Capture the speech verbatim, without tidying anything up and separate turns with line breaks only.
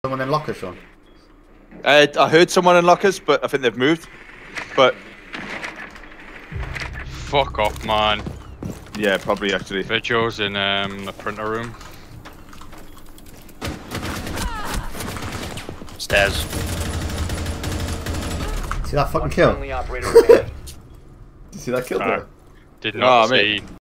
Someone in locker, Sean?
Uh, I heard someone in lockers, but I think they've moved. But
fuck off, man.
Yeah, probably actually.
Vigil's in um, the printer room.
Stairs.
See that fucking kill? Did you see that kill
Uh,
there?
Did not
Oh, mate.
see.